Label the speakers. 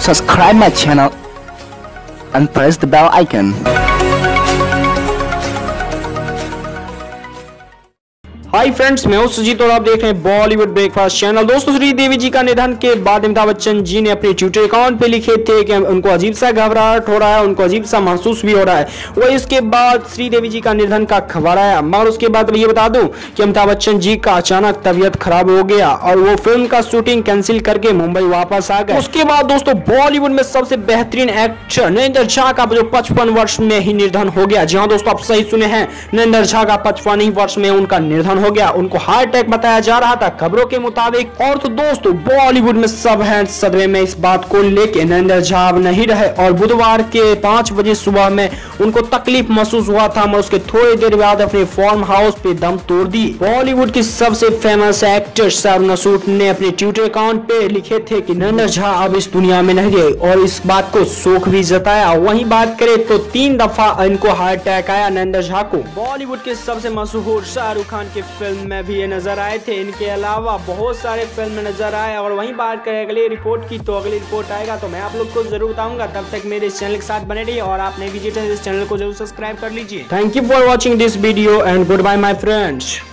Speaker 1: subscribe my channel and press the bell icon.
Speaker 2: Hi friends, मैं हूं सुजीत और आप देख रहे हैं बॉलीवुड ब्रेकफास्ट चैनल। दोस्तों, श्रीदेवी जी का निधन के बाद अमिताभ बच्चन जी ने अपने ट्विटर अकाउंट पे लिखे थे कि उनको अजीब सा घबराहट हो रहा है, उनको अजीब सा महसूस भी हो रहा है। वही इसके बाद श्रीदेवी जी का निधन का खबर आया, मगर उसके बाद ये बता दूं कि अमिताभ बच्चन जी का अचानक तबीयत खराब हो गया और वो फिल्म का शूटिंग कैंसिल करके मुंबई वापस आ गए। उसके बाद दोस्तों, बॉलीवुड में सबसे बेहतरीन एक्टर नरेंद्र झा का जो 55 वर्ष में ही निधन हो गया। जी हाँ दोस्तों, आप सही सुने हैं, नरेंद्र झा का 55 वर्ष में उनका निधन हो गया। उनको हार्ट अटैक बताया जा रहा था खबरों के मुताबिक। और तो दोस्तों, बॉलीवुड में सब हैं सदमे में इस बात को लेके। नरेंद्र झा नहीं रहे और बुधवार के 5 बजे सुबह में उनको तकलीफ महसूस हुआ था, मगर उसके थोड़ी देर बाद अपने फार्म हाउस पे दम तोड़ दी। बॉलीवुड की सबसे फेमस एक्टर शाहरुख सूट ने अपने ट्विटर अकाउंट पे लिखे थे कि नरेंद्र झा अब इस दुनिया में नहीं रहे और इस बात को शोक भी जताया। वहीं बात करें तो 3 दफा इनको हार्ट अटैक आया नरेंद्र झा को। बॉलीवुड के सबसे मशहूर शाहरुख खान की फिल्म में भी ये नजर आए थे। इनके अलावा बहुत सारे फिल्म में नजर आए। और वहीं बात करें अगली रिपोर्ट की, तो अगली रिपोर्ट आएगा तो मैं आप लोग को जरूर बताऊंगा। तब तक मेरे इस चैनल के साथ बने रहिए और आप नए विजिटर इस चैनल को जरूर सब्सक्राइब कर लीजिए। Thank you for watching this video and goodbye my friends.